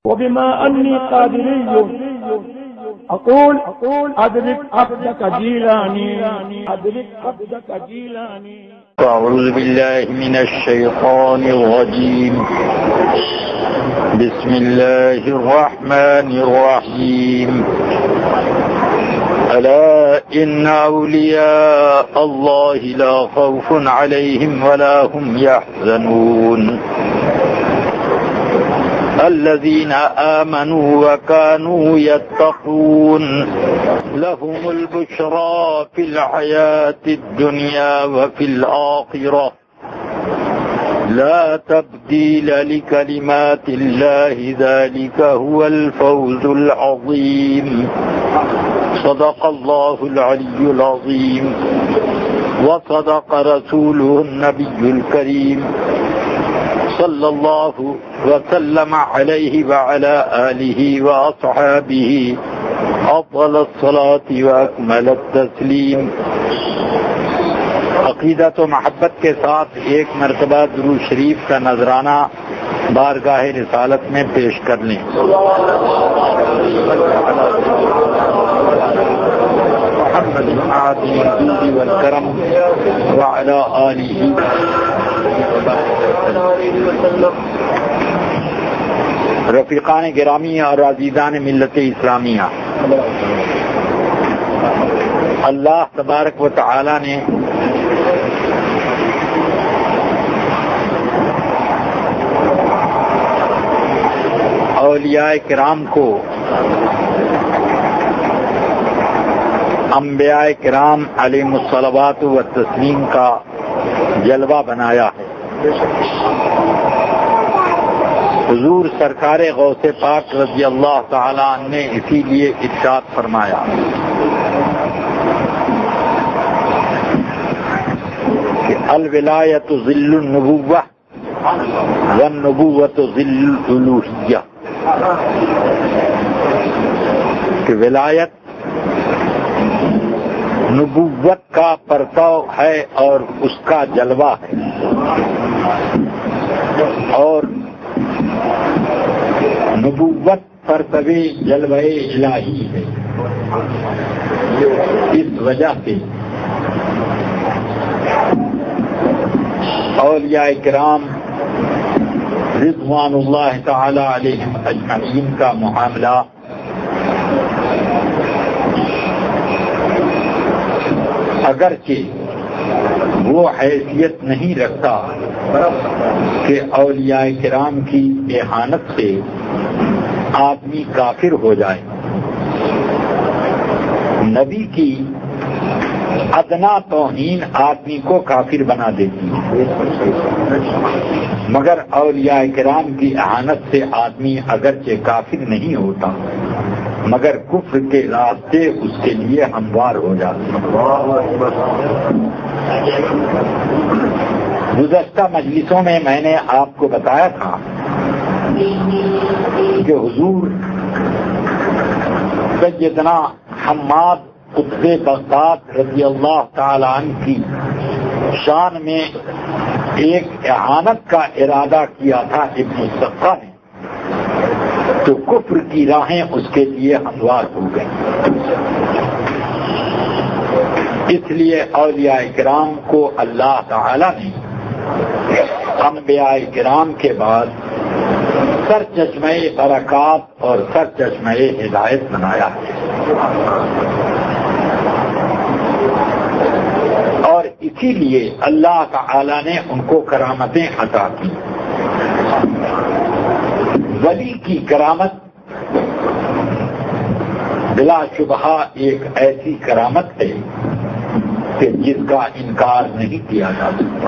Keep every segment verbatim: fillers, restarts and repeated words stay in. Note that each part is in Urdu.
وبما أني قادري أقول أدرك عبدك جيلاني أدرك عبدك جيلاني. أعوذ بالله من الشيطان الرجيم. بسم الله الرحمن الرحيم. ألا إن أولياء الله لا خوف عليهم ولا هم يحزنون الذين آمنوا وكانوا يتقون لهم البشرى في الحياة الدنيا وفي الآخرة لا تبديل لكلمات الله ذلك هو الفوز العظيم. صدق الله العلي العظيم وصدق رسوله النبي الكريم صلى الله وسلم عليه وعلى آله وأصحابه أفضل الصلاة وأكمل التسليم. عقیدت و محبت کے ساتھ ایک مرتبہ درود شریف کا نذرانہ بارگاہ رسالت میں پیش کر لیں. محمد العادی الجود والکرم وعلى آلہ. رفیقان گرامی اور عزیزان ملت اسلامیہ، اللہ تبارک و تعالی نے اولیاء کرام کو انبیاء کرام علیہم الصلوات و تسلیم کا جلوہ بنایا ہے. حضور سرکار غوث پاک رضی اللہ تعالی عنہ نے اسی لیے ارشاد فرمایا کہ الولایت ظل النبوہ والنبوۃ ظل الالوہیہ، کہ ولایت نبوت کا پرتو ہے اور اس کا جلوہ ہے، اور نبوت پرتوے جلوہ الہی ہے. اس وجہ سے اولیاء کرام رضوان اللہ تعالی علیہم اجمعین کا معاملہ اگرچہ وہ حیثیت نہیں رکھتا کہ اولیاء کرام کی اہانت سے آدمی کافر ہو جائے، نبی کی ادنا توہین آدمی کو کافر بنا دیتی ہے، مگر اولیاء کرام کی اہانت سے آدمی اگرچہ کافر نہیں ہوتا مگر کفر کے راستے اس کے لیے ہموار ہو جاتے ہیں. گزشتہ مجلسوں میں میں نے آپ کو بتایا تھا کہ حضور سیدنا حماد قطب بغداد رضی اللہ تعالی عنہ کی شان میں ایک اعانت کا ارادہ کیا تھا ابن الصفا نے، تو کفر کی راہیں اس کے لیے ہموار ہو گئی. اس لیے اولیاء کرام کو اللہ تعالی نے انبیاء کرام کے بعد سر چشمہ برکات اور سر چشمہ ہدایت بنایا ہے، اور اسی لیے اللہ تعالی نے ان کو کرامتیں عطا کی. ولی کی کرامت بلا شبہ ایک ایسی کرامت ہے کہ جس کا انکار نہیں کیا جا سکتا.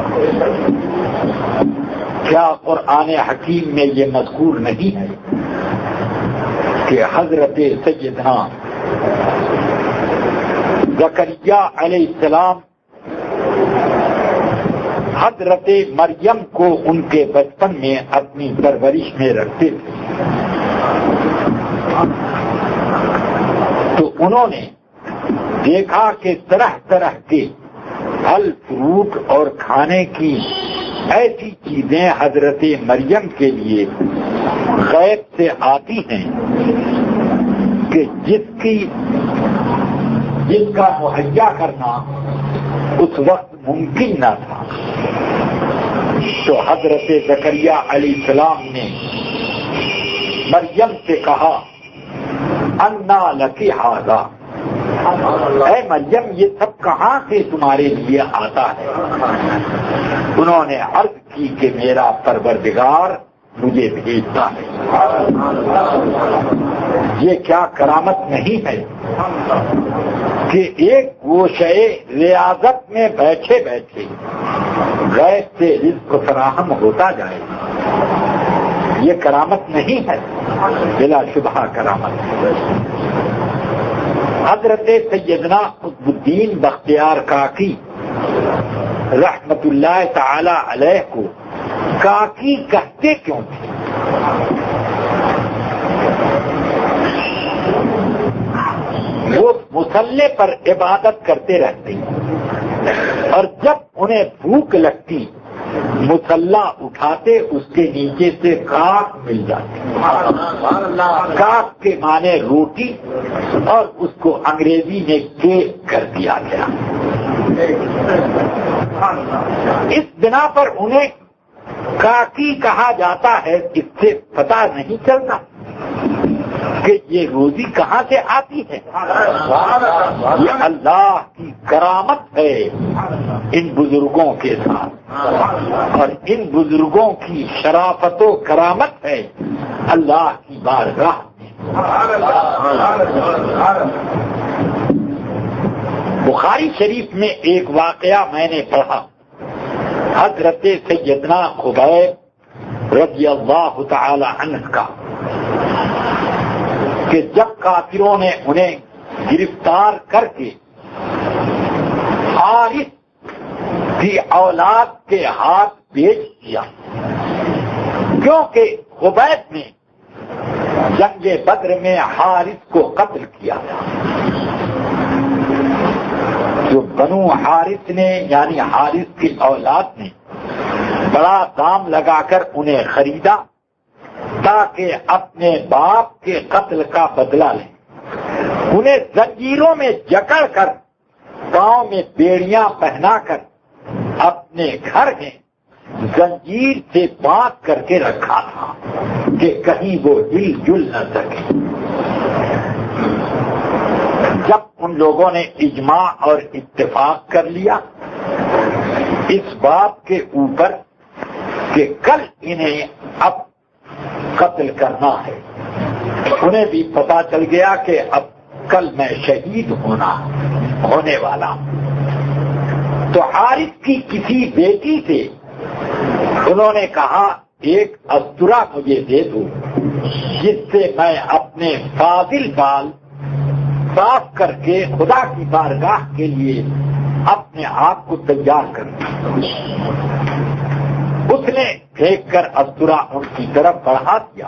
کیا قرآن حکیم میں یہ مذکور نہیں ہے کہ حضرت سیدنا زکریا علیہ السلام حضرت مریم کو ان کے بچپن میں اپنی پرورش میں رکھتے تھے، تو انہوں نے دیکھا کہ طرح طرح کے پھل فروٹ اور کھانے کی ایسی چیزیں حضرت مریم کے لیے غیب سے آتی ہیں کہ جس کی جس کا مہیا کرنا اس وقت ممکن نہ تھا. تو حضرت زکریا علیہ السلام نے مریم سے کہا انا لکی ھذا، اے مریم یہ سب کہاں سے تمہارے لیے آتا ہے؟ انہوں نے عرض کی کہ میرا پروردگار مجھے بھیجتا ہے. یہ کیا کرامت نہیں ہے کہ ایک گوشے ریاضت میں بیٹھے بیٹھے غیب سے رزق فراہم ہوتا جائے. یہ کرامت نہیں ہے، بلا شبہ کرامت ہے. حضرت سیدنا قطب الدین بختیار کاکی رحمت اللہ تعالی علیہ کو کاکی کہتے کیوں تھے؟ وہ مصلے پر عبادت کرتے رہتے اور جب انہیں بھوک لگتی مصلہ اٹھاتے اس کے نیچے سے کاک مل جاتی. کاک کے معنی روٹی اور اس کو انگریزی میں کیک کر دیا گیا. اس بنا پر انہیں کاکی کہا جاتا ہے. اس سے پتہ نہیں چلتا کہ یہ روزی کہاں سے آتی ہے. یہ اللہ کی کرامت ہے ان بزرگوں کے ساتھ، اور ان بزرگوں کی شرافت و کرامت ہے اللہ کی بارگاہ میں. بخاری شریف میں ایک واقعہ میں نے پڑھا. حضرت سیدنا خبیب رضی اللہ تعالی عنہ کا کہ جب کافروں نے انہیں گرفتار کر کے حارث کی اولاد کے ہاتھ بیچ دیا، کیونکہ خبیب نے جنگ بدر میں حارث کو قتل کیا تھا. جو بنو حارث نے یعنی حارث کی اولاد نے بڑا دام لگا کر انہیں خریدا تاکہ اپنے باپ کے قتل کا بدلہ لیں. انہیں زنجیروں میں جکڑ کر پاؤں میں بیڑیاں پہنا کر اپنے گھر میں زنجیر سے باندھ کر کے رکھا تھا کہ کہیں وہ ہل جل نہ سکے. جب ان لوگوں نے اجماع اور اتفاق کر لیا اس بات کے اوپر کہ کل انہیں اب قتل کرنا ہے، انہیں بھی پتا چل گیا کہ اب کل میں شہید ہونا ہونے والا ہوں، تو حارث کی کسی بیٹی سے انہوں نے کہا ایک استرا مجھے دے دو جس سے میں اپنے فاضل بال صاف کر کے خدا کی بارگاہ کے لیے اپنے آپ کو تیار کروں. اس نے پھینک کر استرا ان کی طرف بڑھا دیا.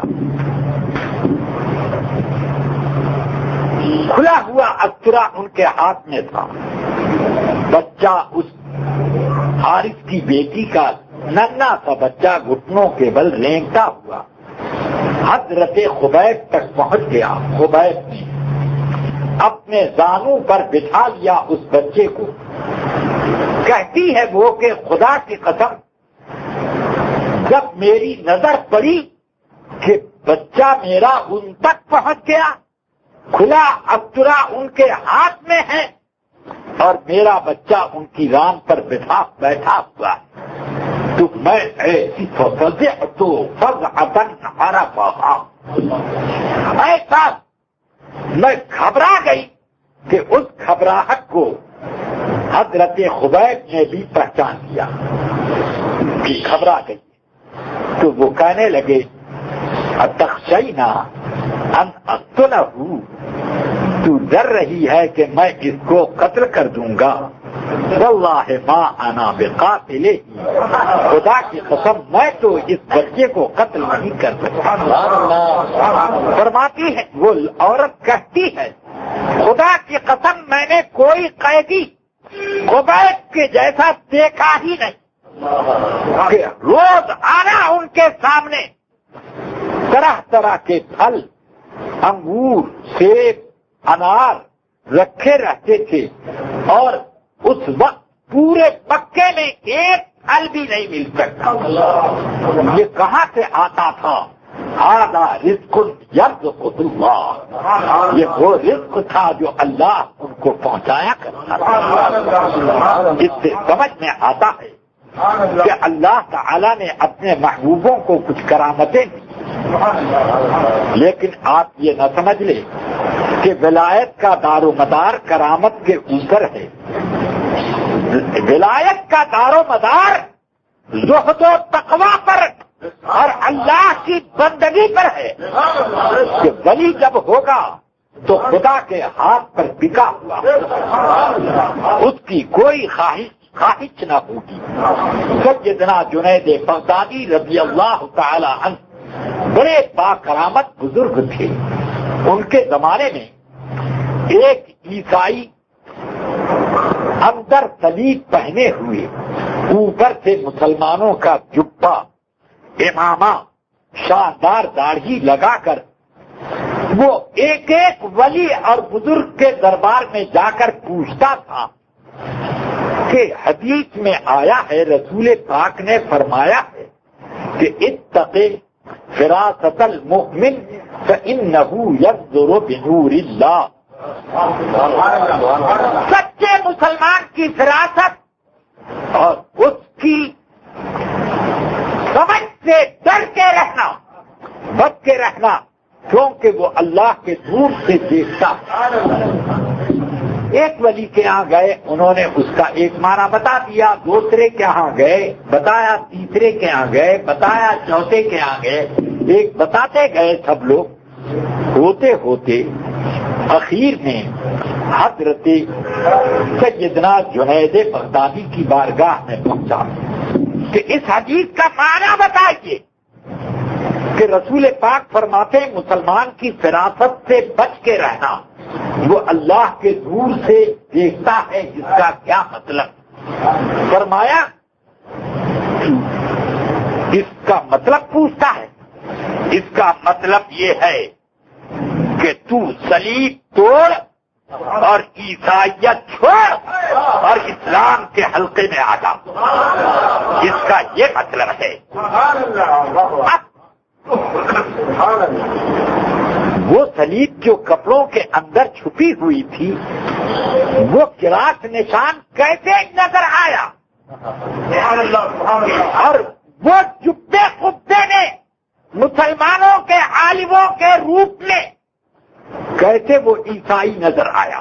کھلا ہوا استرا ان کے ہاتھ میں تھا. بچہ اس حارث کی بیٹی کا ننھا سا بچہ گھٹنوں کے بل رینگتا ہوا حضرت خبیب تک پہنچ گیا. خبیب نے اپنے زانوں پر بٹھا لیا اس بچے کو. کہتی ہے وہ کہ خدا کی قسم جب میری نظر پڑی کہ بچہ میرا ان تک پہنچ گیا، کھلا استرا ان کے ہاتھ میں ہے اور میرا بچہ ان کی ران پر بٹھا بیٹھا ہوا ہے، تو میں ایسی فضعت تو فضعتاً عرفہا، ایسا میں گھبرا گئی کہ اس گھبراہٹ کو حضرت خبیب نے بھی پہچان لیا کہ گھبرا گئی. تو وہ کہنے لگے اتخشینا ان اقتلہ، تو ڈر رہی ہے کہ میں اس کو قتل کر دوں گا. واللہ ما انا بقاتلہ، خدا کی قسم میں تو اس بچے کو قتل نہیں کر سکتا. فرماتی ہے وہ عورت کہتی ہے خدا کی قسم میں نے کوئی قیدی خبیب کے جیسا دیکھا ہی نہیں کہ روز آنا ان کے سامنے طرح طرح کے پھل، انگور، سیب، انار رکھے رہتے تھے، اور اس وقت پورے مکے میں ایک پھل بھی نہیں مل سکتا۔ یہ کہاں سے آتا تھا؟ ہذا رزق یرزقہ اللہ، یہ وہ رزق تھا جو اللہ ان کو پہنچایا کرتا تھا۔ اس سے سمجھ میں آتا ہے کہ اللہ تعالی نے اپنے محبوبوں کو کچھ کرامتیں دی، لیکن آپ یہ نہ سمجھ لیں کہ ولایت کا دار و مدار کرامت کے اوپر ہے۔ ولایت کا دار و مدار زہد و تقویٰ پر اور اللہ کی بندگی پر ہے کہ ولی جب ہوگا تو خدا کے ہاتھ پر بکا ہوا، اس کی کوئی خواہش خواہش نہ ہوگی۔ سیدنا جنید بغدادی رضی اللہ تعالی عنہ بڑے با کرامت بزرگ تھے۔ ان کے زمانے میں ایک عیسائی اندر صلیب پہنے ہوئے، اوپر سے مسلمانوں کا جبہ، امامہ، شاندار داڑھی لگا کر وہ ایک ایک ولی اور بزرگ کے دربار میں جا کر پوچھتا تھا کہ حدیث میں آیا ہے، رسول پاک نے فرمایا ہے کہ اتقِ فراست المؤمن فإنه ينظر بنور اللہ۔ سچے مسلمان کی فراست اور اس کی سمجھ سے ڈر کے رہنا، بچ کے رہنا، کیونکہ وہ اللہ کے نور سے دیکھتا۔ ایک ولی کے یہاں گئے، انہوں نے اس کا ایک معنی بتا دیا، دوسرے کے یہاں گئے بتایا، تیسرے کے یہاں گئے بتایا، چوتھے کے یہاں گئے، ایک بتاتے گئے سب لوگ، ہوتے ہوتے اخیر میں حضرت سیدنا جنید بغدادی کی بارگاہ میں پہنچا کہ اس حدیث کا معنی بتائیے کہ رسول پاک فرماتے مسلمان کی فراست سے بچ کے رہنا، وہ اللہ کے نور سے دیکھتا ہے، جس کا کیا مطلب؟ فرمایا اس کا مطلب پوچھتا ہے، اس کا مطلب یہ ہے کہ تو صلیب توڑ اور عیسائیت چھوڑ اور اسلام کے حلقے میں آ جا، اس کا یہ مطلب ہے۔ وہ صلیب جو کپڑوں کے اندر چھپی ہوئی تھی، وہ کراس نشان کیسے نظر آیا، اور وہ جبے خبے نے مسلمانوں کے عالموں کے روپ میں کیسے وہ عیسائی نظر آیا؟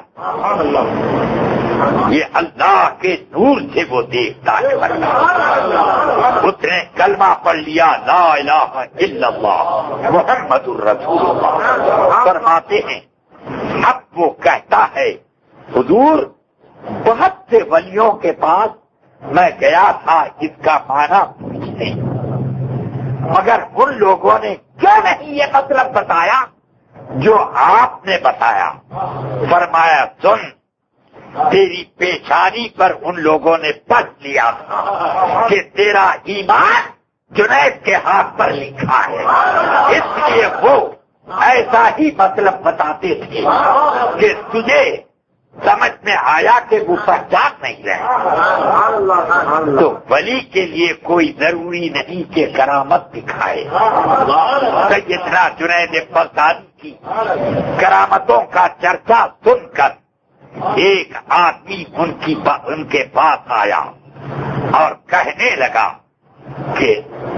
یہ اللہ کے نور سے وہ دیکھتا ہے۔ اس نے کلمہ پڑھ لیا، لا الہ الا اللہ محمد الرسول اللہ۔ فرماتے ہیں اب وہ کہتا ہے حضور بہت سے ولیوں کے پاس میں گیا تھا اس کا معنی پوچھنے، مگر ان لوگوں نے کیوں نہیں یہ مطلب بتایا جو آپ نے بتایا؟ فرمایا سن، تیری پیشانی پر ان لوگوں نے پڑھ لیا تھا کہ تیرا ایمان جنید کے ہاتھ پر لکھا ہے، اس لیے وہ ایسا ہی مطلب بتاتے تھے کہ تجھے سمجھ میں آیا کہ وہ پہچان نہیں رہے۔ تو ولی کے لیے کوئی ضروری نہیں کہ کرامت دکھائے۔ سیدنا جنید بغدادی کی کرامتوں کا چرچا سن کر ایک آدمی ان کی ان کے پاس آیا اور کہنے لگا کہ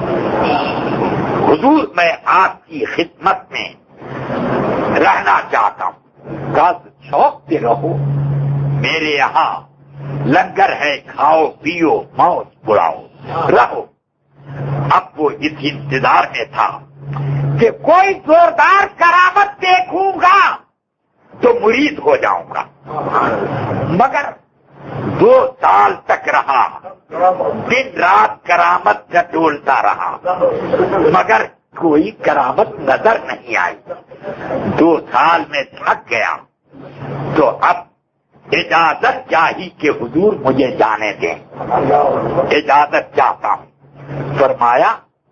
حضور میں آپ کی خدمت میں رہنا چاہتا ہوں۔ کہا شوق سے رہو، میرے یہاں لنگر ہے، کھاؤ پیو موج اڑاؤ رہو۔ اب وہ اس انتظار میں تھا کہ کوئی زوردار کرامت دیکھوں گا تو مرید ہو جاؤں گا، مگر دو سال تک رہا، دن رات کرامت کا ڈولتا رہا، مگر کوئی کرامت نظر نہیں آئی۔ دو سال میں تھک گیا تو اب اجازت چاہی کہ حضور مجھے جانے دیں، اجازت چاہتا ہوں۔ فرمایا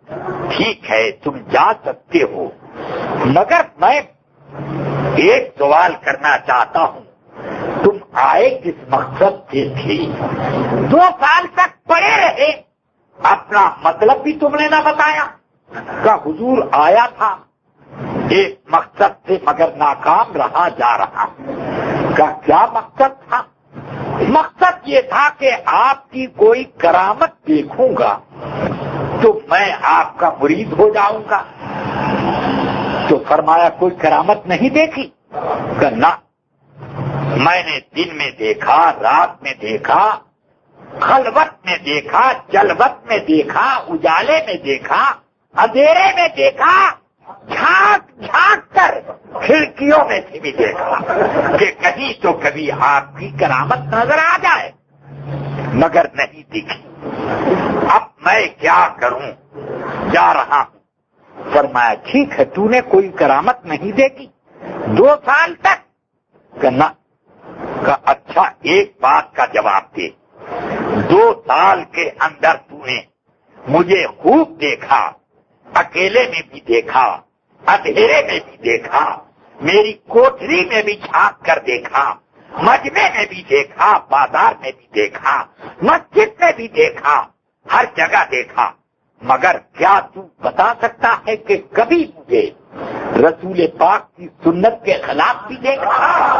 ٹھیک ہے تم جا سکتے ہو، مگر میں ایک سوال کرنا چاہتا ہوں، تم آئے کس مقصد سے تھے؟ دو سال تک پڑے رہے، اپنا مطلب بھی تم نے نہ بتایا۔ کہ حضور آیا تھا ایک مقصد سے مگر ناکام رہا جا رہا۔ کا کیا مقصد تھا؟ مقصد یہ تھا کہ آپ کی کوئی کرامت دیکھوں گا تو میں آپ کا مرید ہو جاؤں گا۔ تو فرمایا کوئی کرامت نہیں دیکھی؟ کہ نہ، میں نے دن میں دیکھا، رات میں دیکھا، خلوت میں دیکھا، جلوت میں دیکھا، اجالے میں دیکھا، اندھیرے میں دیکھا، جھانک جھانک کر کھڑکیوں میں سے بھی دیکھا کہ کہیں تو کبھی آپ کی کرامت نظر آ جائے، مگر نہیں دکھی۔ اب میں کیا کروں؟ جا رہا ہوں۔ فرمایا ٹھیک ہے، تو نے کوئی کرامت نہیں دیکھی دو سال تک؟ کہ نہ۔ کہ اچھا ایک بات کا جواب دے، دو سال کے اندر تو نے مجھے خوب دیکھا، اکیلے میں بھی دیکھا، اندھیرے میں بھی دیکھا، میری کوٹری میں بھی جھانک کر دیکھا، مجمع میں بھی دیکھا، بازار میں بھی دیکھا، مسجد میں بھی دیکھا، ہر جگہ دیکھا، مگر کیا تو بتا سکتا ہے کہ کبھی مجھے رسول پاک کی سنت کے خلاف بھی دیکھا؟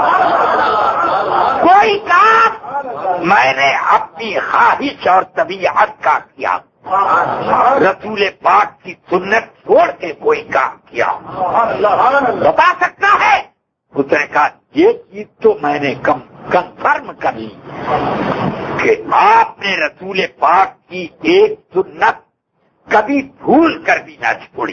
کوئی کام میں نے اپنی خواہش اور طبیعت کا کیا، رسول پاک کی سنت چھوڑ کے کوئی کام کیا بتا سکتا ہے؟ اس نے کہا یہ چیز تو میں نے کم کنفرم کر لی کہ آپ نے رسول پاک کی ایک سنت کبھی بھول کر بھی نہ چھوڑی،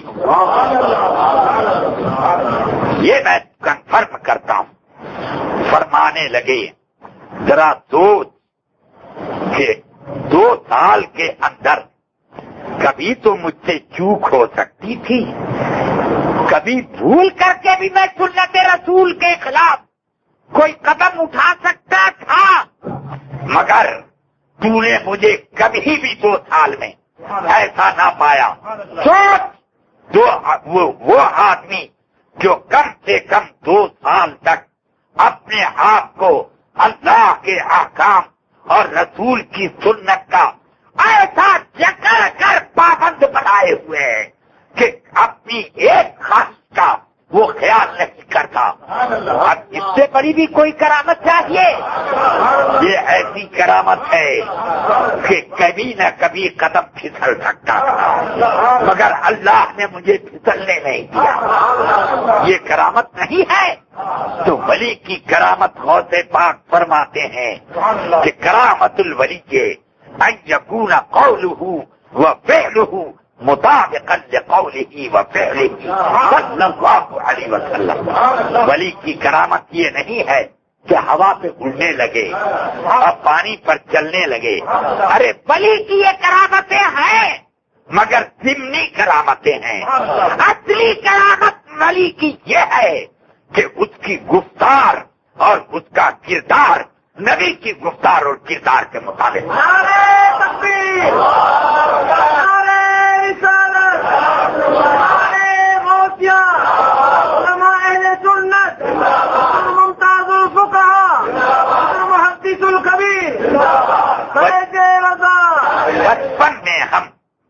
یہ میں کنفرم کرتا ہوں۔ فرمانے لگے ذرا سوچ کہ دو سال کے اندر کبھی تو مجھ سے چوک ہو سکتی تھی، کبھی بھول کر کے بھی میں سنت رسول کے خلاف کوئی قدم اٹھا سکتا تھا، مگر تو نے مجھے کبھی بھی دو سال میں ایسا نہ پایا۔ سوچ دو وہ, وہ آدمی جو کم سے کم دو سال تک اپنے آپ کو اللہ کے احکام اور رسول کی سنت کا ایسا جکڑ کر پابند بنائے ہوئے ہیں کہ اپنی ایک خاص کا وہ خیال نہیں کرتا۔ اب اس سے بڑی بھی کوئی کرامت چاہیے؟ یہ ایسی کرامت ہے کہ کبھی نہ کبھی قدم پھسل سکتا تھا، مگر اللہ نے مجھے پھسلنے نہیں دیا۔ یہ کرامت نہیں ہے؟ تو ولی کی کرامت غوث پاک فرماتے ہیں کہ کرامت الولی کے ان یکون قولہ و فعلہ مطابقا لقولہ و فعلہ صلی اللہ علیہ وسلم۔ ولی کی کرامت یہ نہیں ہے کہ ہوا پہ اڑنے لگے اور پانی پر چلنے لگے۔ ارے ولی کی یہ کرامتیں ہیں مگر ضمنی کرامتیں ہیں۔ اصلی کرامت ولی کی یہ ہے کہ اس کی گفتار اور اس کا کردار نبی کی گفتار اور کردار کے مطابق۔ نعرہ تکبیر، نعرہ رسالت، نعرہ غوثیہ، علماء اہل سنت، ممتاز الفقہاء، محدث الکبیر، سید رضا۔ بچپن میں ہم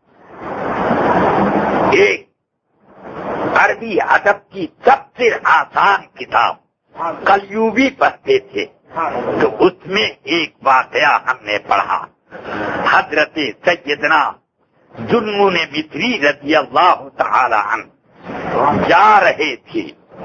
ایک عربی ادب کی سب سے آسان کتاب قلیوبی پڑھتے تھے، تو اس میں ایک واقعہ ہم نے پڑھا۔ حضرت سیدنا ذوالنون مصری رضی اللہ تعالی عنہ جا رہے تھے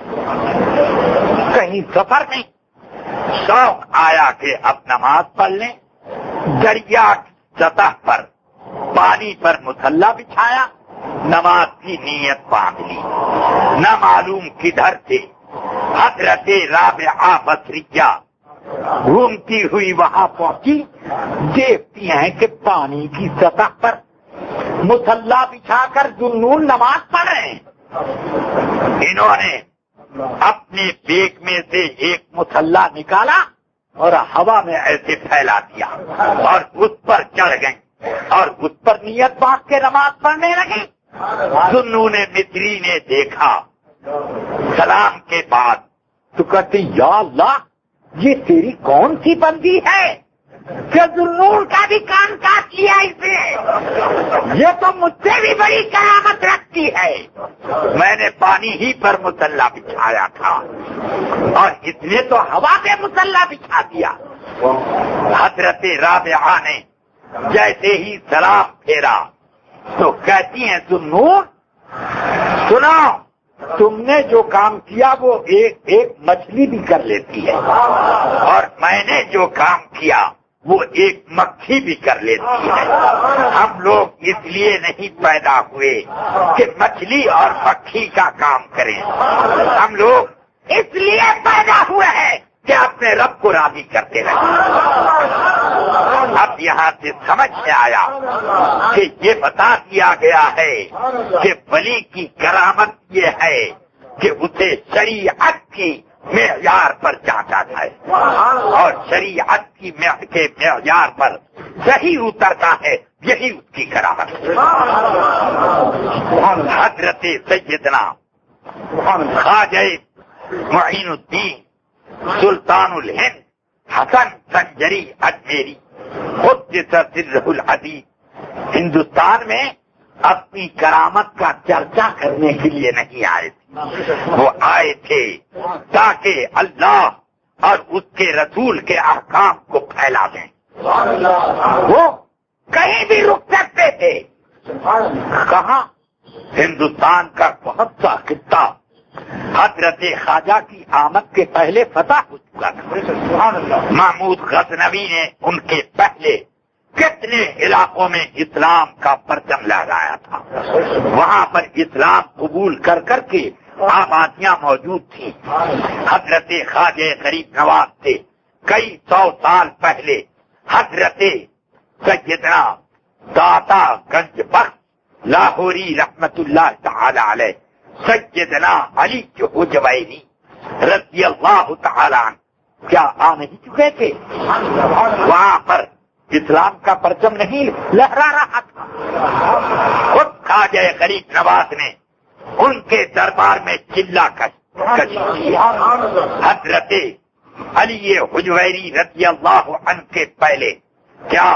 کہیں سفر میں، شوق آیا کہ اب نماز پڑھ لیں۔ دریا کی سطح پر پانی پر مصلی بچھایا، نماز کی نیت باندھ لی، نہ معلوم کدھر تھے حضرت رابعہ بصریہ گھومتی ہوئی وہاں پہنچی، دیکھتی ہیں کہ پانی کی سطح پر مصلی بچھا کر ذوالنون نماز پڑھ رہے ہیں۔ انہوں نے اپنے بیگ میں سے ایک مصلی نکالا اور ہوا میں ایسے پھیلا دیا اور اس پر چڑھ گئیں اور اس پر نیت باندھ کے نماز پڑھنے لگی۔ ذوالنون مصری نے دیکھا سلام کے بعد تو کہتے یا اللہ یہ تیری کون سی بندی ہے کہ ذوالنون کا بھی کام کاٹ لیا اسے، یہ تو مجھ سے بھی بڑی کرامت رکھتی ہے، میں نے پانی ہی پر مصلی بچھایا تھا اور اس نے تو ہوا پہ مصلی بچھا دیا۔ حضرت رابعہ نے جیسے ہی سلام پھیرا تو کہتی ہیں ذوالنون سنا، تم نے جو کام کیا وہ ایک ایک مچھلی بھی کر لیتی ہے اور میں نے جو کام کیا وہ ایک مکھی بھی کر لیتی ہے۔ ہم لوگ اس لیے نہیں پیدا ہوئے کہ مچھلی اور مکھی کا کام کریں، ہم لوگ اس لیے پیدا ہوئے ہیں کہ اپنے رب کو راضی کرتے رہیں۔ اب یہاں سے سمجھ میں آیا کہ یہ بتا دیا گیا ہے کہ ولی کی کرامت یہ ہے کہ اسے شریعت کی معیار پر جانچا جائے اور شریعت کی کے معیار پر صحیح اترتا ہے، یہی اس کی کرامت ہے۔ حضرت سیدنا خواجہ معین الدین سلطان الہند حسن سنجری اجمیری قدس سرہ العزیز ہندوستان میں اپنی کرامت کا چرچا کرنے کے لیے نہیں آئے تھے، وہ آئے تھے تاکہ اللہ اور اس کے رسول کے احکام کو پھیلا دیں۔ وہ کہیں بھی رک سکتے تھے، کہاں؟ ہندوستان کا بہت سا خطہ حضرت خواجہ کی آمد کے پہلے فتح ہو چکا تھا۔ محمود غزنوی نے ان کے پہلے کتنے علاقوں میں اسلام کا پرچم لہرایا تھا، وہاں پر اسلام قبول کر کر کے آبادیاں موجود تھیں۔ حضرت خواجہ غریب نواز سے کئی سو سال پہلے حضرت سیدنا داتا گنج بخش لاہوری رحمت اللہ تعالی علیہ سیدنا علی حجویری رضی اللہ تعالی عنہ کیا آ نہیں چکے تھے؟ وہاں پر اسلام کا پرچم نہیں لہرا رہا تھا۔ خود خواجہ غریب نواز نے ان کے دربار میں چلا کشی کی۔ حضرت علی حجویری رضی اللہ عنہ کے پہلے کیا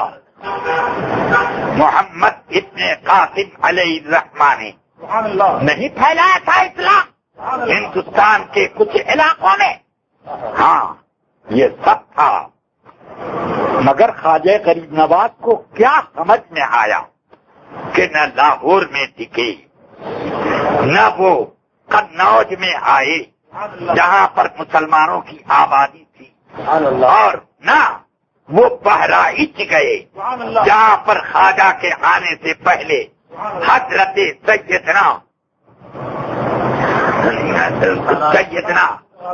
محمد ابن قاسم علیہ الرحمہ نے نہیں پھیلایا تھا اسلام ہندوستان کے کچھ علاقوں میں؟ ہاں یہ سب تھا، مگر خواجہ غریب نواز کو کیا سمجھ میں آیا کہ نہ لاہور میں دکھے، نہ وہ قنوج میں آئے جہاں پر مسلمانوں کی آبادی تھی، اور نہ وہ بہرائچ گئے جہاں پر خواجہ کے آنے سے پہلے حضرت سیدنا سیدنا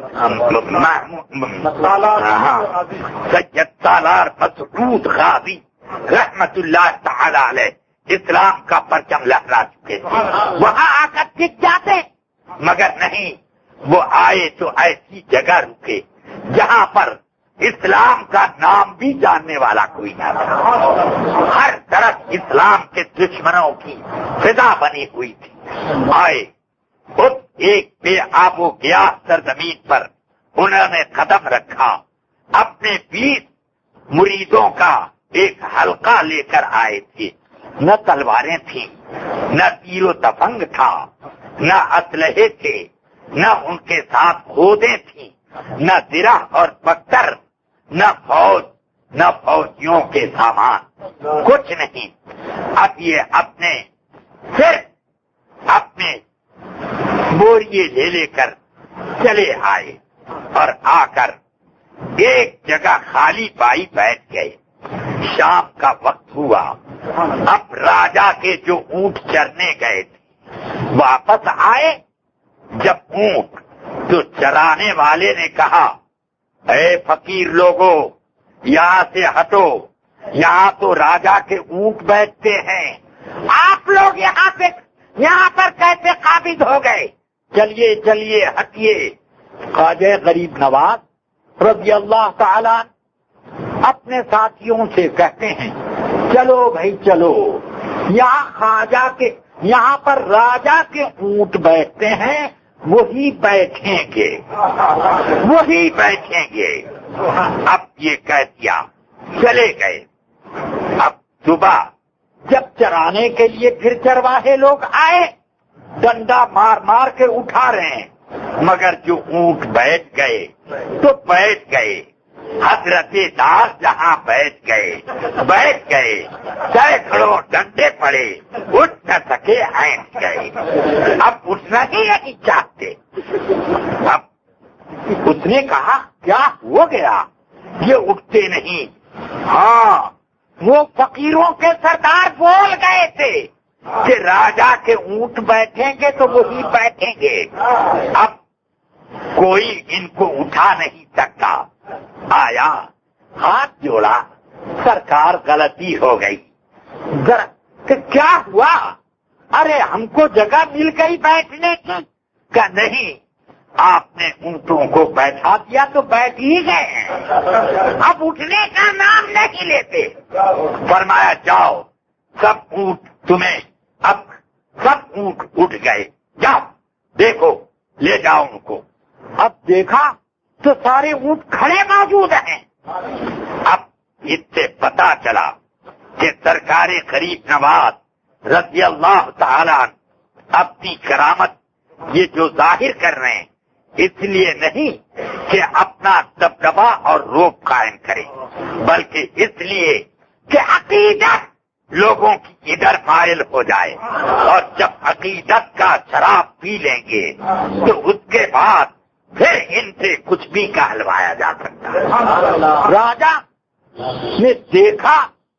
سید سالار مسعود غازی رحمت اللہ تعالی علیہ اسلام کا پرچم لہرا چکے تھے، وہاں آ کر ٹک جاتے، مگر نہیں، وہ آئے تو ایسی جگہ رکے جہاں پر اسلام کا نام بھی جاننے والا کوئی نہ تھا، ہر طرف اسلام کے دشمنوں کی فضا بنی ہوئی تھی۔ آئے اس ایک بے آب و گیا سرزمین پر انہوں نے قدم رکھا، اپنے بیس مریدوں کا ایک حلقہ لے کر آئے تھے، نہ تلواریں تھیں، نہ تیر و تفنگ تھا، نہ اسلحے تھے، نہ ان کے ساتھ کھودیں تھیں، نہ زرہ اور پتھر، نہ فوج، نہ فوجیوں کے سامان، کچھ نہیں۔ اب یہ اپنے صرف اپنے بوریے لے لے کر چلے آئے اور آ کر ایک جگہ خالی پائی بیٹھ گئے۔ شام کا وقت ہوا، اب راجا کے جو اونٹ چرنے گئے تھے واپس آئے، جب اونٹ تو چرانے والے نے کہا اے فقیر لوگو یہاں سے ہٹو، یہاں تو راجا کے اونٹ بیٹھتے ہیں، آپ لوگ یہاں سے یہاں پر کیسے قابض ہو گئے؟ چلیے چلیے ہٹیے۔ خواجہ غریب نواز رضی اللہ تعالی اپنے ساتھیوں سے کہتے ہیں چلو بھائی چلو، یہاں خواجہ کے یہاں پر راجا کے اونٹ بیٹھتے ہیں، وہی بیٹھیں گے، وہی بیٹھیں گے۔ اب یہ کہہ دیا، چلے گئے۔ اب صبح جب چرانے کے لیے پھر چرواہے لوگ آئے، ڈنڈا مار مار کے اٹھا رہے ہیں، مگر جو اونٹ بیٹھ گئے تو بیٹھ گئے۔ حضرت داس جہاں بیٹھ گئے بیٹھ گئے، سینکڑوں ڈنڈے پڑے، اٹھ نہ سکے، ہینٹ گئے۔ اب اٹھنا ہی نہیں چاہتے۔ اب اس نے کہا کیا ہو گیا، یہ اٹھتے نہیں؟ ہاں، وہ فقیروں کے سردار بول گئے تھے کہ راجا کے اونٹ بیٹھیں گے تو وہی بیٹھیں گے۔ اب کوئی ان کو اٹھا نہیں سکتا۔ آیا، ہاتھ جوڑا، سرکار غلطی ہو گئی، ذرا کہ کیا ہوا؟ ارے ہم کو جگہ مل گئی بیٹھنے کی۔ کہ نہیں، آپ نے اونٹوں کو بیٹھا دیا تو بیٹھ ہی گئے ہیں، اب اٹھنے کا نام نہیں لیتے۔ فرمایا جاؤ، سب اونٹ تمہیں، اب سب اونٹ اٹھ گئے، جاؤ دیکھو، لے جاؤ ان کو۔ اب دیکھا تو سارے اونٹ کھڑے موجود ہیں۔ اب اس سے پتا چلا کہ سرکار غریب نواز رضی اللہ تعالی اپنی کرامت یہ جو ظاہر کر رہے ہیں اس لیے نہیں کہ اپنا دبدبا اور روب قائم کرے، بلکہ اس لیے کہ عقیدت لوگوں کی ادھر مائل ہو جائے، اور جب عقیدت کا شراب پی لیں گے تو اس کے بعد پھر ان سے کچھ بھی کہلوایا جا سکتا ہے۔ راجا نے دیکھا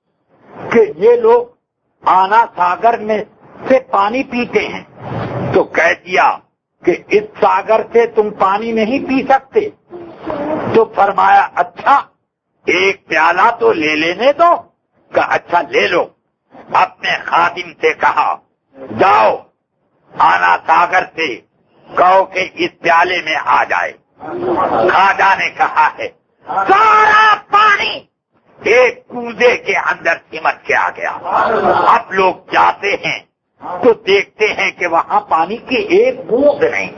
کہ یہ لوگ آنا ساگر میں سے پانی پیتے ہیں، تو کہہ دیا کہ اس ساگر سے تم پانی نہیں پی سکتے۔ تو فرمایا اچھا ایک پیالہ تو لے لینے دو۔ کہ اچھا لے لو۔ اپنے خادم سے کہا جاؤ آنا ساگر سے کہو کہ اس پیالے میں آ جائے۔ خواجہ نے کہا ہے سارا پانی ایک کوزے کے اندر سمٹ کے آ گیا۔ اب لوگ جاتے ہیں تو دیکھتے ہیں کہ وہاں پانی کی ایک بوند نہیں۔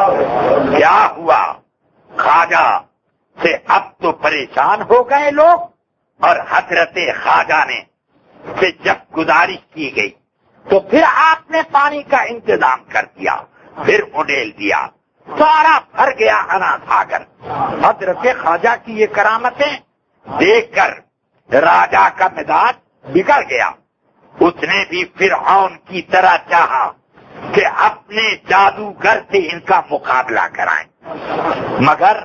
کیا ہوا؟ خواجہ سے اب تو پریشان ہو گئے لوگ، اور حضرت خواجہ نے سے جب گزارش کی گئی تو پھر آپ نے پانی کا انتظام کر دیا، پھر اڈیل دیا، سارا بھر گیا انا ساگر۔ حضرت خواجہ کی یہ کرامتیں دیکھ کر راجا کا مزاج بگڑ گیا۔ اس نے بھی فرعون کی طرح چاہا کہ اپنے جادوگر سے ان کا مقابلہ کرائیں، مگر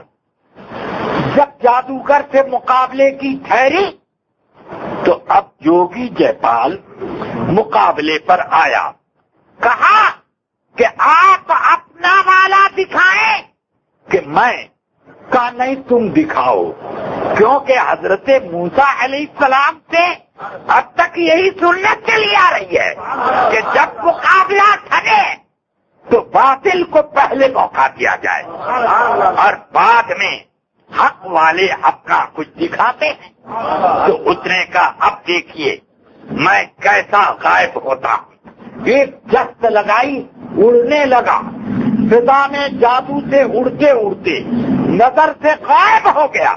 جب جادوگر سے مقابلے کی ٹھہری تو اب جوگی جے پال مقابلے پر آیا۔ کہا کہ آپ اپنا والا دکھائیں، کہ میں کہا نہیں تم دکھاؤ، کیونکہ حضرت موسیٰ علیہ السلام سے اب تک یہی سنت چلی آ رہی ہے کہ جب مقابلہ تھنے تو باطل کو پہلے موقع دیا جائے اور بعد میں حق والے اپنا کچھ دکھاتے ہیں۔ تو اس نے کہا اب دیکھیے میں کیسا غائب ہوتا ہوں۔ ایک جست لگائی، اڑنے لگا، فضا میں جادو سے اڑتے اڑتے نظر سے غائب ہو گیا۔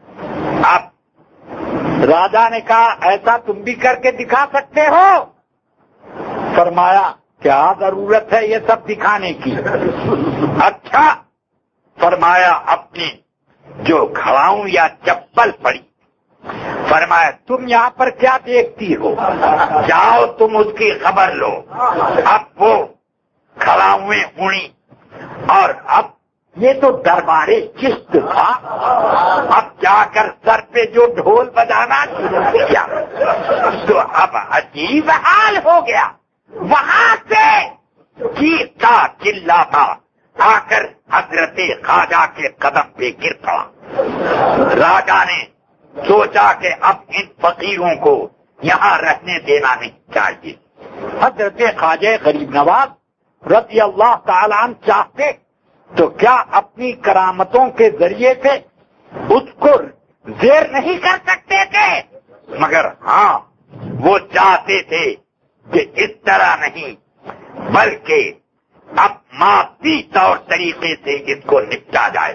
اب راجا نے کہا ایسا تم بھی کر کے دکھا سکتے ہو؟ فرمایا کیا ضرورت ہے یہ سب دکھانے کی؟ اچھا، فرمایا اپنی جو گھڑاؤں یا چپل پڑی، فرمایا تم یہاں پر کیا دیکھتی ہو، جاؤ تم اس کی خبر لو۔ اب وہ کھڑاؤیں اڑی، اور اب یہ تو دربارے چشت تھا، اب جا کر سر پہ جو ڈھول بجانا شروع کیا تو اب عجیب حال ہو گیا۔ وہاں سے چیختا چلاتا آ کر حضرت خواجہ کے قدم پہ گر پڑا۔ راجا نے سوچا کہ اب ان فقیروں کو یہاں رہنے دینا نہیں چاہیے۔ حضرت خواجہ غریب نواز رضی اللہ تعالیٰ عنہ چاہتے تو کیا اپنی کرامتوں کے ذریعے سے اس کو زیر نہیں کر سکتے تھے؟ مگر ہاں وہ چاہتے تھے کہ اس طرح نہیں، بلکہ اب مادی طور طریقے سے اس کو نپٹا جائے۔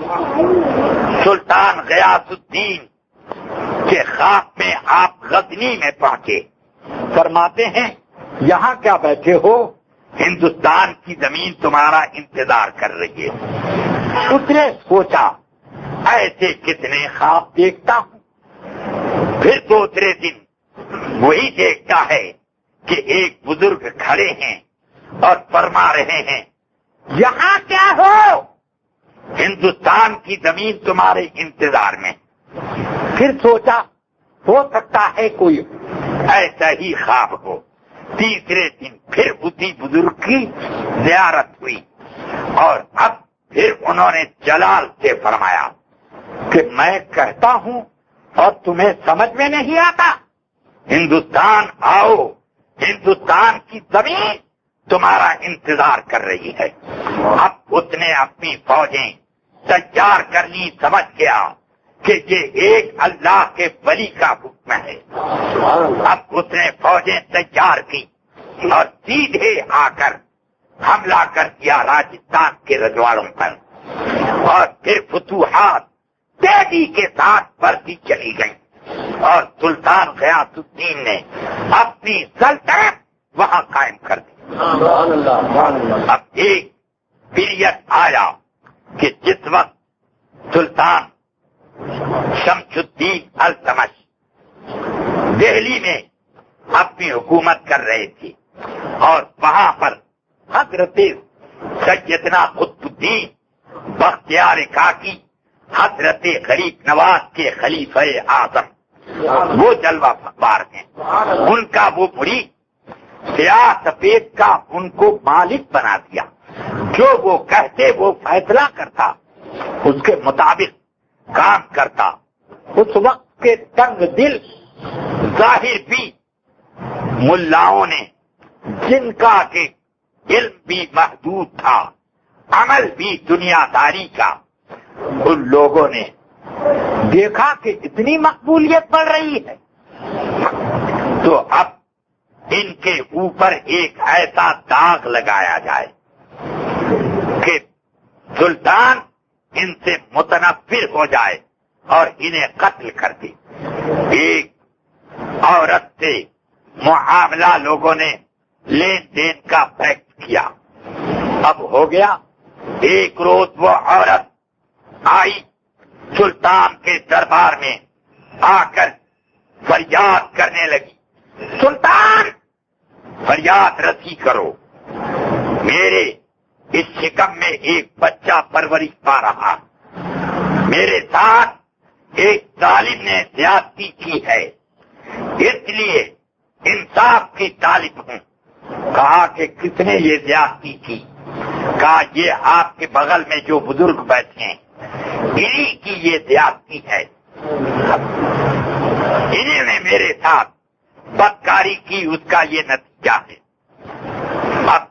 سلطان غیاث الدین کے خواب میں آپ غزنی میں پہنچے، فرماتے ہیں یہاں کیا بیٹھے ہو، ہندوستان کی زمین تمہارا انتظار کر رہی ہے۔ اس نے سوچا ایسے کتنے خواب دیکھتا ہوں، پھر دوسرے دن وہی دیکھتا ہے کہ ایک بزرگ کھڑے ہیں اور فرما رہے ہیں یہاں کیا ہو، ہندوستان کی زمین تمہارے انتظار میں۔ پھر سوچا ہو سکتا ہے کوئی ایسا ہی خواب ہو۔ تیسرے دن پھر اسی بزرگ کی زیارت ہوئی اور اب پھر انہوں نے جلال سے فرمایا کہ میں کہتا ہوں اور تمہیں سمجھ میں نہیں آتا، ہندوستان آؤ، ہندوستان کی زمین تمہارا انتظار کر رہی ہے۔ اب اس نے اپنی فوجیں تیار کرنی سمجھ گیا کہ یہ ایک اللہ کے ولی کا حکم ہے۔ اب اس نے فوجیں تیار کی اور سیدھے آ کر حملہ کر دیا راجستھان کے رجواڑوں پر، اور پھر فتوحات تیزی کے ساتھ بڑھتی چلی گئی اور سلطان غیاث الدین نے اپنی سلطنت وہاں قائم کر دی۔ اب ایک پیریڈ آیا کہ جس وقت سلطان شمس الدین التمش دہلی میں اپنی حکومت کر رہے تھے اور وہاں پر حضرت سیدنا قطب الدین بختیار کاکی حضرت غریب نواز کے خلیفہ اعظم وہ جلوہ بار ہیں، ان کا وہ مرید سیاہ سفید کا ان کو مالک بنا دیا، جو وہ کہتے وہ فیصلہ کرتا، اس کے مطابق کام کرتا۔ اس وقت کے تنگ دل ظاہر بھی ملاؤں نے، جن کا کہ علم بھی محدود تھا، عمل بھی دنیا داری کا، ان لوگوں نے دیکھا کہ اتنی مقبولیت بڑھ رہی ہے تو اب ان کے اوپر ایک ایسا داغ لگایا جائے کہ سلطان ان سے متنفر ہو جائے اور انہیں قتل کر دے۔ ایک عورت سے معاملہ لوگوں نے لین دین کا فیکٹ کیا، اب ہو گیا۔ ایک روز وہ عورت آئی سلطان کے دربار میں، آ کر فریاد کرنے لگی، سلطان فریاد رسی کرو، میرے اس شکم میں ایک بچہ پرورش پا رہا، میرے ساتھ ایک ظالم نے زیادتی کی ہے، اس لیے انصاف کی طالب ہوں۔ کہا کہ کس نے یہ زیادتی کی؟ کہا یہ آپ کے بغل میں جو بزرگ بیٹھے ہیں انہی کی یہ زیادتی ہے، انہی نے میرے ساتھ بدکاری کی، اس کا یہ نتیجہ ہے۔ اب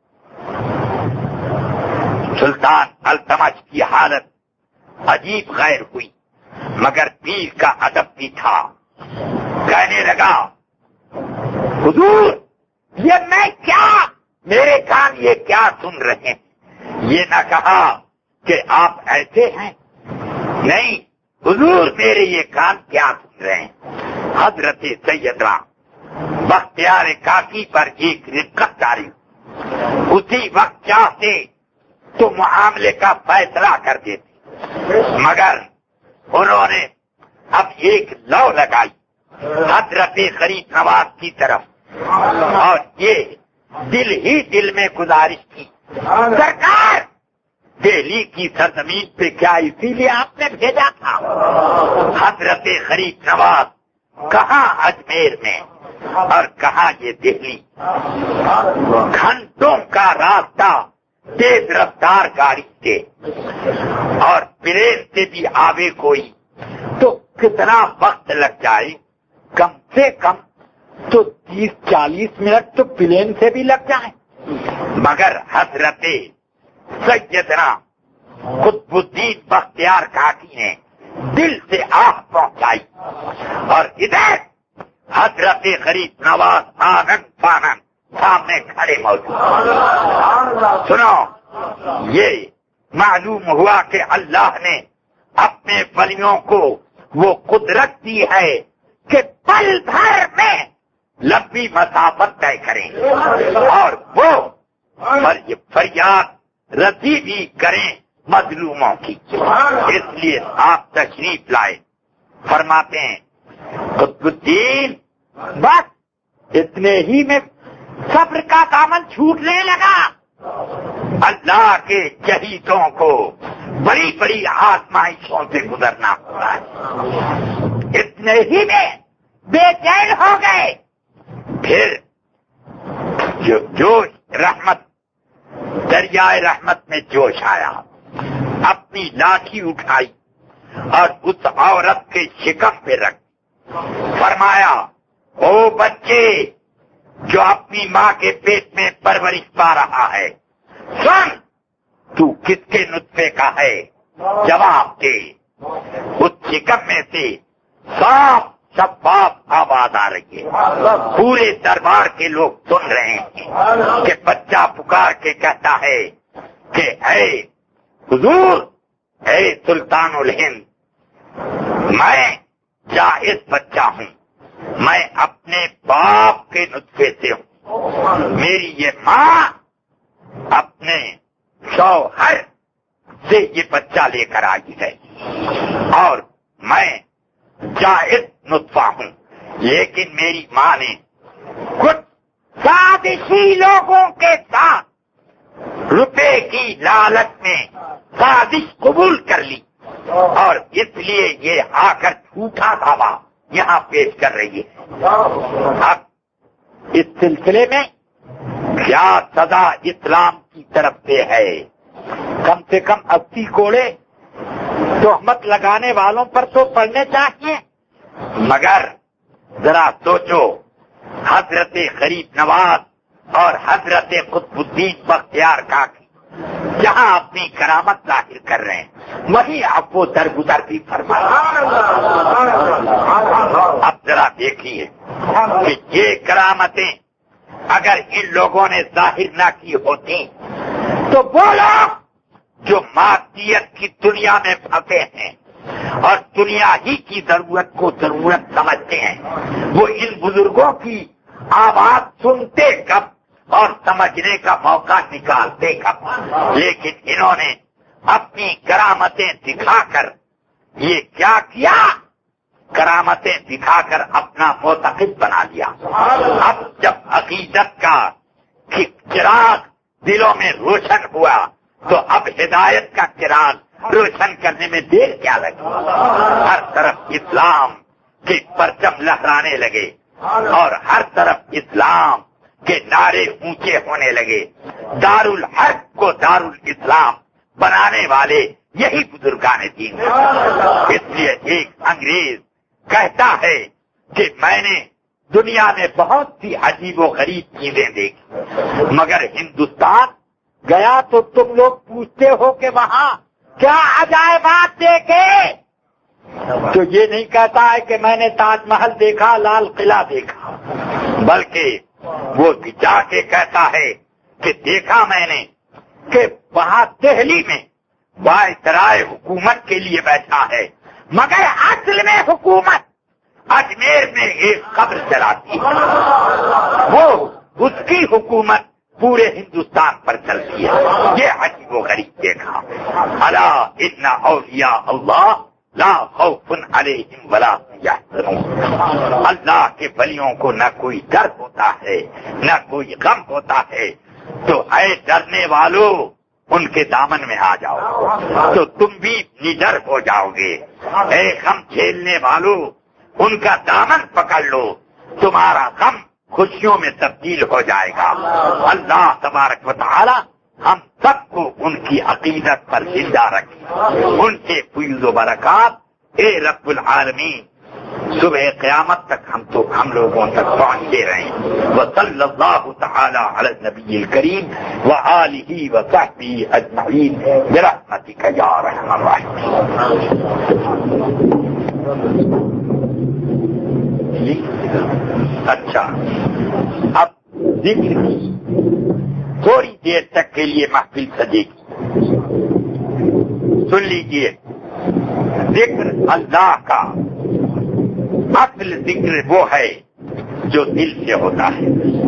سلطان التمش کی حالت عجیب غیر ہوئی، مگر پیر کا ادب بھی تھا، کہنے لگا حضور یہ میں کیا، میرے کان یہ کیا سن رہے ہیں؟ یہ نہ کہا کہ آپ ایسے ہیں، نہیں حضور میرے یہ کان کیا سن رہے ہیں؟ حضرت سیدنا بختیار کاکی پر ایک رقت جاری، اسی وقت چاہتے تو معاملے کا فیصلہ کر دیتے، مگر انہوں نے اب ایک لو لگائی حضرت غریب نواز کی طرف اور یہ دل ہی دل میں گزارش کی، سرکار دہلی کی سرزمین پہ کیا اسی لیے آپ نے بھیجا تھا؟ حضرت غریب نواز کہاں اجمیر میں اور کہاں یہ دہلی، گھنٹوں کا راستہ تیز رفتار گاڑی سے، اور پلین سے بھی آوے کوئی تو کتنا وقت لگ جائے؟ کم سے کم تو تیس چالیس منٹ تو پلین سے بھی لگ جائیں، مگر حضرت سیدنا قطب الدین بختیار کاکی نے دل سے آہ پہنچائی، اور ادھر حضرت غریب نواز آنن فانن سامنے کھڑے موجود. سنو، یہ معلوم ہوا کہ اللہ نے اپنے ولیوں کو وہ قدرت دی ہے کہ پل بھر میں لمبی مسافت طے کریں اور وہ فریاد رسی بھی کریں مظلوموں کی. اس لیے آپ تشریف لائے. فرماتے ہیں قطب الدین بس اتنے ہی میں صبر کا دامن چھوٹنے لگا. اللہ کے شہیدوں کو بڑی بڑی آزمائشوں سے گزرنا ہوتا ہے. اتنے ہی میں بے چین ہو گئے. پھر جو جوش رحمت دریائے رحمت میں جوش آیا. اپنی لاٹھی اٹھائی اور اس عورت کے شکم پہ رکھ فرمایا، او بچے جو اپنی ماں کے پیٹ میں پرورش پا رہا ہے، سن تو کس کے نطفے کا ہے؟ جواب دے. اس شکم میں سے صاف شفاف آواز آ رہی ہے. پورے دربار کے لوگ سن رہے ہیں کہ بچہ پکار کے کہتا ہے کہ اے حضور، اے سلطان الہند، میں جائز بچہ ہوں. میں اپنے باپ کے نطفے سے ہوں. میری یہ ماں اپنے شوہر سے یہ بچہ لے کر آئی ہے اور میں جائز نطفہ ہوں. لیکن میری ماں نے کچھ سازشی لوگوں کے ساتھ روپے کی لالچ میں سازش قبول کر لی اور اس لیے یہ آ کر جھوٹا دعویٰ یہاں پیش کر رہی ہے. اب اس سلسلے میں کیا سزا اسلام کی طرف سے ہے؟ کم سے کم اسی کوڑے تہمت لگانے والوں پر تو پڑنے چاہیے. مگر ذرا سوچو، حضرت غریب نواز اور حضرت قطب الدین بختیار کاکی جہاں اپنی کرامت ظاہر کر رہے ہیں وہیں آپ کو درگزر بھی فرما. اب ذرا دیکھیے کہ یہ کرامتیں اگر ان لوگوں نے ظاہر نہ کی ہوتی تو وہ لوگ جو مادیت کی دنیا میں پھنسے ہیں اور دنیا ہی کی ضرورت کو ضرورت سمجھتے ہیں، وہ ان بزرگوں کی آواز سنتے کب اور سمجھنے کا موقع نکالتے کب. لیکن انہوں نے اپنی کرامتیں دکھا کر یہ کیا کیا؟ کرامتیں دکھا کر اپنا معتقد بنا لیا. اب جب عقیدت کا چراغ دلوں میں روشن ہوا تو اب ہدایت کا چراغ روشن کرنے میں دیر کیا لگی. ہر طرف اسلام کے پرچم لہرانے لگے اور ہر طرف اسلام کے نعرے اونچے ہونے لگے. دار الحق کو دار الاسلام بنانے والے یہی بزرگان دین. اس لیے ایک انگریز کہتا ہے کہ میں نے دنیا میں بہت سی عجیب و غریب چیزیں دیکھی مگر ہندوستان گیا تو تم لوگ پوچھتے ہو کہ وہاں کیا عجائبات دیکھے، تو یہ نہیں کہتا ہے کہ میں نے تاج محل دیکھا، لال قلعہ دیکھا، بلکہ وہ جا کے کہتا ہے کہ دیکھا میں نے کہ وہاں دہلی میں وائسرائے حکومت کے لیے بیٹھا ہے مگر اصل میں حکومت اجمیر میں ایک قبر چلاتی ہے. وہ اس کی حکومت پورے ہندوستان پر چلتی ہے. یہ عجیب و غریب دیکھا. الا ان اولیاء اللہ لا خوف علیہم ولا هم یحزنون. اللہ کے ولیوں کو نہ کوئی ڈر ہوتا ہے نہ کوئی غم ہوتا ہے. تو اے ڈرنے والوں ان کے دامن میں آ جاؤ تو تم بھی نڈر ہو جاؤ گے. اے غم جھیلنے والوں ان کا دامن پکڑ لو، تمہارا غم خوشیوں میں تبدیل ہو جائے گا. اللہ تبارک و تعالی ہم سب کو ان کی عقیدت پر زندہ رکھے، ان سے فیض و برکات اے رب العالمین صبح قیامت تک ہم تو ہم لوگوں تک پہنچتے رہیں. وصلی اللہ تعالی علی النبی الکریم وآلہ وصحبہ اجمعین برحمتک یا ارحم الراحمین. اچھا، اب ذکر کی تھوڑی دیر تک کے لیے محفل سجے گی. سن لیجیے، ذکر اللہ کا اصل ذکر وہ ہے جو دل سے ہوتا ہے،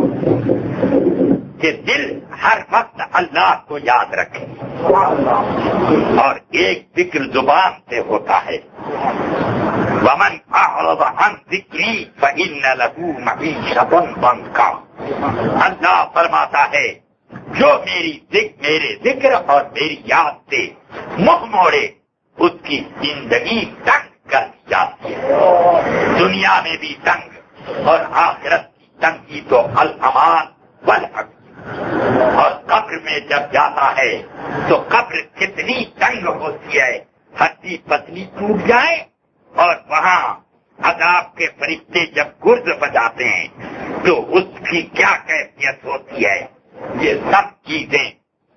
کہ دل ہر وقت اللہ کو یاد رکھے، اور ایک ذکر زبان سے ہوتا ہے. ومن اعرض عن ذکری فإن له معیشۃ ضنکا. اللہ فرماتا ہے جو میری ذکر میرے ذکر اور میری یاد سے منہ موڑے اس کی زندگی تنگ کر دی جاتی ہے، دنیا میں بھی تنگ اور آخرت کی تنگی تو الامان والحق. اور قبر میں جب جاتا ہے تو قبر کتنی تنگ ہوتی ہے، ہڈی پتلی ٹوٹ جائے، اور وہاں عذاب کے فرشتے جب گرز بجاتے ہیں تو اس کی کیا کیفیت ہوتی ہے. یہ سب چیزیں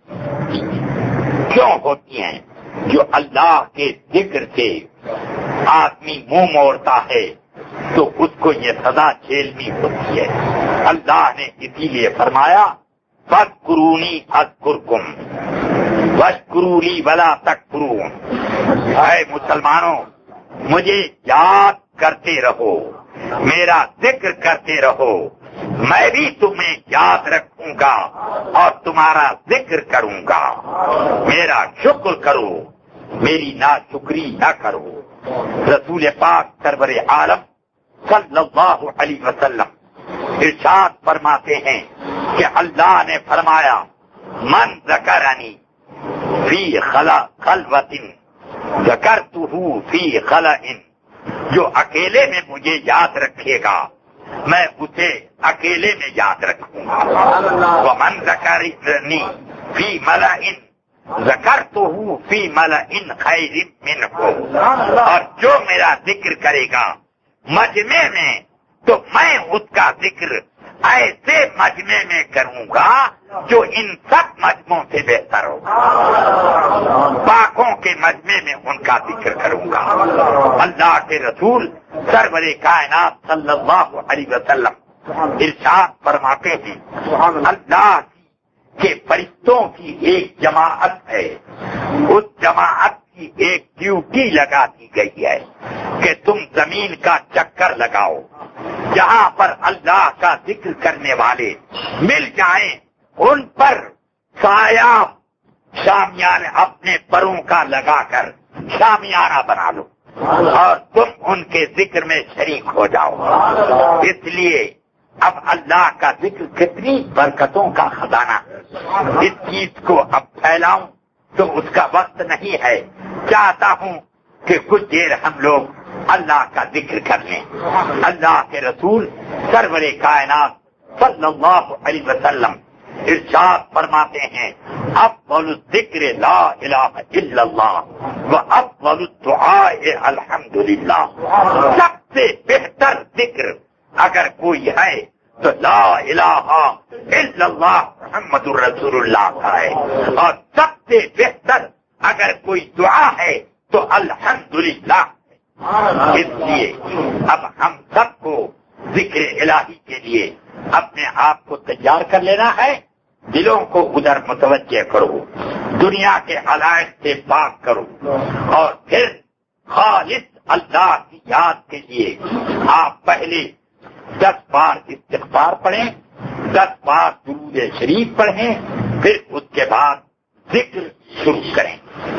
کیوں ہوتی ہیں؟ جو اللہ کے ذکر سے آدمی منہ موڑتا ہے تو اس کو یہ سزا جھیلنی ہوتی ہے. اللہ نے اسی لیے فرمایا فاذکرونی اذکرکم واشکروا ولا تکفرون. اے مسلمانوں، مجھے یاد کرتے رہو، میرا ذکر کرتے رہو، میں بھی تمہیں یاد رکھوں گا اور تمہارا ذکر کروں گا. میرا شکر کرو، میری ناشکری نہ کرو. رسول پاک سرور عالم صلی اللہ علیہ وسلم ارشاد فرماتے ہیں کہ اللہ نے فرمایا من ذکرنی فی خلا خلوۃ ذکرتہ فی خلاء. جو اکیلے میں مجھے یاد رکھے گا میں اسے اکیلے میں یاد رکھوں گا. ومن ذکرنی فی ملأ ذکرتہ فی ملأ خیر منہ. اور جو میرا ذکر کرے گا مجمع میں تو میں اس کا ذکر ایسے مجمع میں کروں گا جو ان سب مجموعوں سے بہتر ہوگا. پاکوں کے مجمع میں ان کا ذکر کروں گا. اللہ کے رسول سرور کائنات صلی اللہ علیہ وسلم ارشاد فرماتے ہیں اللہ کے فرشتوں کی ایک جماعت ہے، اس جماعت کی ایک ڈیوٹی لگا دی گئی ہے کہ تم زمین کا چکر لگاؤ، جہاں پر اللہ کا ذکر کرنے والے مل جائیں ان پر سایہ شامیانہ اپنے پروں کا لگا کر شامیانہ بنا لو اور تم ان کے ذکر میں شریک ہو جاؤ. اس لیے اب اللہ کا ذکر کتنی برکتوں کا خزانہ. اس چیز کو اب پھیلاؤں تو اس کا وقت نہیں ہے. چاہتا ہوں کہ کچھ دیر ہم لوگ اللہ کا ذکر کر لیں. اللہ کے رسول سرور کائنات صلی اللہ علیہ وسلم ارشاد فرماتے ہیں افضل الذکر لا الہ الا اللہ و افضل الدعاء الحمدللہ. سب سے بہتر ذکر اگر کوئی ہے تو لا الہ الا اللہ محمد الرسول اللہ کا ہے، اور سب سے بہتر اگر کوئی دعا ہے تو الحمدللہ. اس لیے اب ہم سب کو ذکر الہی کے لیے اپنے آپ کو تیار کر لینا ہے. دلوں کو ادھر متوجہ کرو، دنیا کے علائق سے پاک کرو، اور پھر خالص اللہ کی یاد کے لیے آپ پہلے دس بار استغفار پڑھیں، دس بار درود شریف پڑھیں، پھر اس کے بعد ذکر شروع کریں.